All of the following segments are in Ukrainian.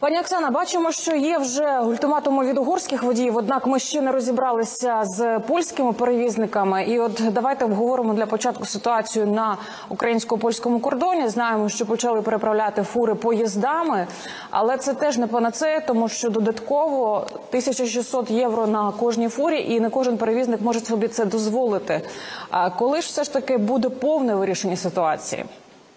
Пані Оксана, бачимо, що є вже ультиматуми від угорських водіїв, однак ми ще не розібралися з польськими перевізниками. І от давайте обговоримо для початку ситуацію на українсько-польському кордоні. Знаємо, що почали переправляти фури поїздами, але це теж не панацея, тому що додатково 1600 євро на кожній фурі, і не кожен перевізник може собі це дозволити. А коли ж все ж таки буде повне вирішення ситуації?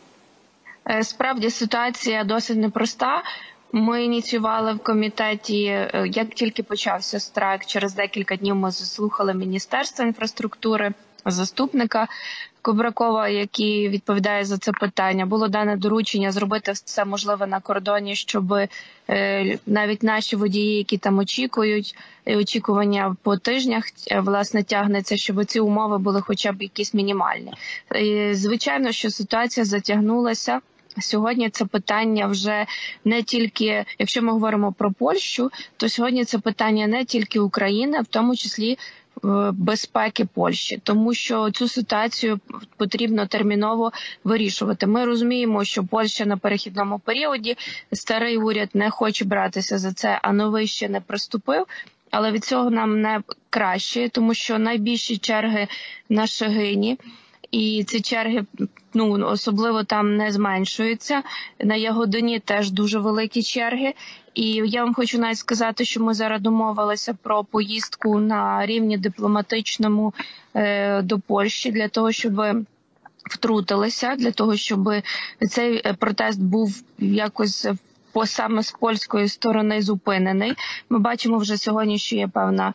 Справді ситуація досить непроста. Ми ініціювали в комітеті, як тільки почався страйк, через декілька днів ми заслухали Міністерство інфраструктури, заступника Кубракова, який відповідає за це питання. Було дане доручення зробити все можливе на кордоні, щоб навіть наші водії, які там очікують, очікування по тижнях, власне, тягнеться, щоб ці умови були хоча б якісь мінімальні. І, звичайно, що ситуація затягнулася. Сьогодні це питання вже не тільки, якщо ми говоримо про Польщу, то сьогодні це питання не тільки України, а в тому числі безпеки Польщі, тому що цю ситуацію потрібно терміново вирішувати. Ми розуміємо, що Польща на перехідному періоді, старий уряд не хоче братися за це, а новий ще не приступив. Але від цього нам не краще, тому що найбільші черги на Шегині, і ці черги, особливо там не зменшуються. На Ягодині теж дуже великі черги. І я вам хочу навіть сказати, що ми зараз домовилися про поїздку на рівні дипломатичному до Польщі для того, щоб втрутилися, для того, щоб цей протест був якось саме з польської сторони зупинений. Ми бачимо вже сьогодні, що є певна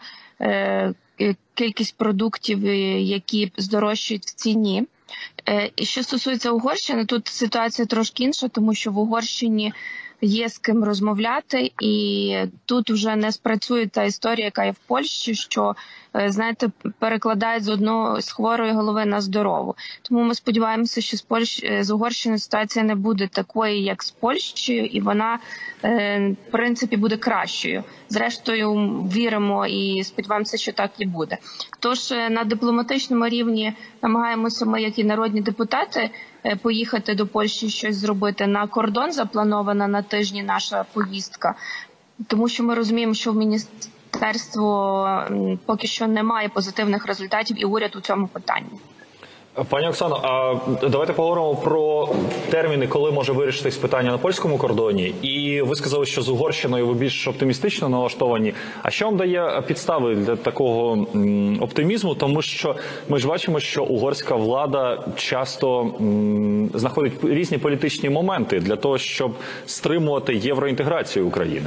кількість продуктів, які здорожчують в ціні. І що стосується Угорщини, тут ситуація трошки інша, тому що в Угорщині є з ким розмовляти, і тут вже не спрацює та історія, яка є в Польщі, що, знаєте, перекладають з хворої голови на здорову. Тому ми сподіваємося, що з Угорщиною ситуація не буде такою, як з Польщею, і вона, в принципі, буде кращою. Зрештою, віримо і сподіваємося, що так і буде. Тож на дипломатичному рівні намагаємося ми, як і народні депутати, поїхати до Польщі, щось зробити. На кордон запланована на тижні наша поїздка, тому що ми розуміємо, що в міністерство поки що немає позитивних результатів і уряд у цьому питанні. Пані Оксано, а давайте поговоримо про терміни, коли може вирішитись питання на польському кордоні. І ви сказали, що з Угорщиною ви більш оптимістично налаштовані. А що вам дає підстави для такого оптимізму? Тому що ми ж бачимо, що угорська влада часто знаходить різні політичні моменти для того, щоб стримувати євроінтеграцію України.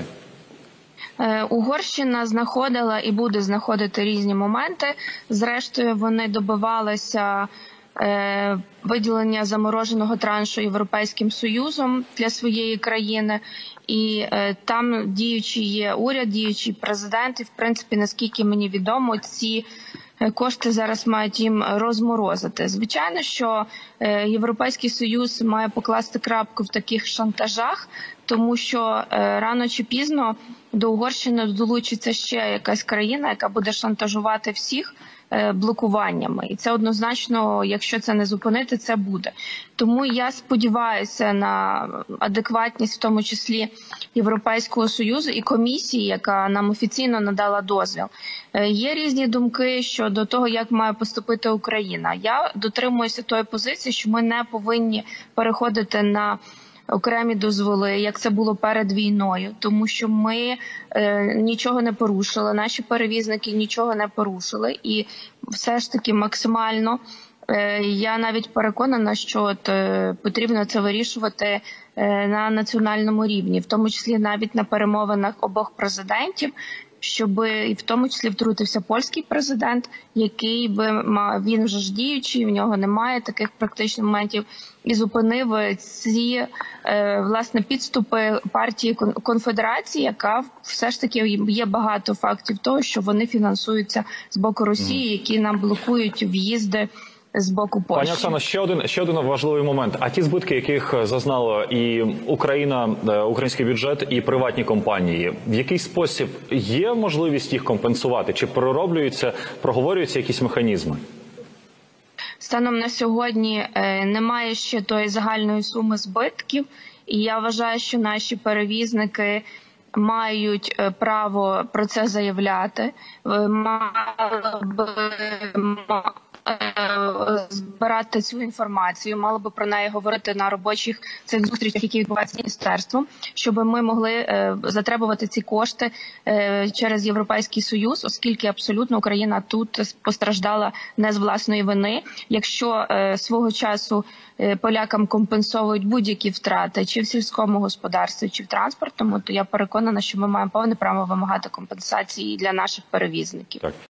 Угорщина знаходила і буде знаходити різні моменти. Зрештою, вони добивалися виділення замороженого траншу Європейським Союзом для своєї країни. І там діючий є уряд, діючий президент. І, в принципі, наскільки мені відомо, ці кошти зараз мають їм розморозити. Звичайно, що Європейський Союз має покласти крапку в таких шантажах, тому що рано чи пізно до Угорщини долучиться ще якась країна, яка буде шантажувати всіх блокуваннями. І це однозначно, якщо це не зупинити, це буде. Тому я сподіваюся на адекватність, в тому числі Європейського Союзу і комісії, яка нам офіційно надала дозвіл. Є різні думки щодо того, як має поступити Україна. Я дотримуюся тої позиції, що ми не повинні переходити на окремі дозволи, як це було перед війною, тому що ми нічого не порушили, наші перевізники нічого не порушили, і все ж таки максимально я навіть переконана, що потрібно це вирішувати на національному рівні, в тому числі навіть на перемовинах обох президентів, щоб і в тому числі втрутився польський президент, який він вже ж діючий, в нього немає таких практичних моментів, і зупинив ці власне підступи партії Конфедерації, яка все ж таки є багато фактів того, що вони фінансуються з боку Росії, які нам блокують в'їзди з боку Польщі. Пані Оксано, ще один важливий момент. А ті збитки, яких зазнала і Україна, український бюджет, і приватні компанії, в який спосіб є можливість їх компенсувати? Чи проговорюються якісь механізми? станом на сьогодні немає ще тої загальної суми збитків, і я вважаю, що наші перевізники мають право про це заявляти, мали би збирати цю інформацію, мали би про неї говорити на робочих цих зустрічах, які відбуваються з міністерством, щоб ми могли затребувати ці кошти через Європейський Союз, оскільки абсолютно Україна тут постраждала не з власної вини. Якщо свого часу полякам компенсовують будь-які втрати, чи в сільському господарстві, чи в транспортному, то я переконана, що ми маємо повне право вимагати компенсації для наших перевізників. Так.